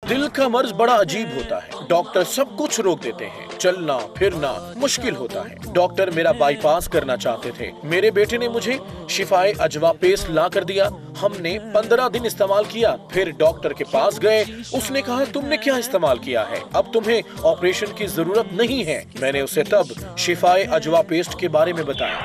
दिल का मर्ज बड़ा अजीब होता है। डॉक्टर सब कुछ रोक देते हैं, चलना फिरना मुश्किल होता है। डॉक्टर मेरा बाईपास करना चाहते थे। मेरे बेटे ने मुझे शिफाए अजवा पेस्ट ला कर दिया। हमने 15 दिन इस्तेमाल किया, फिर डॉक्टर के पास गए। उसने कहा तुमने क्या इस्तेमाल किया है, अब तुम्हें ऑपरेशन की जरूरत नहीं है। मैंने उसे तब शिफाए अजवा पेस्ट के बारे में बताया।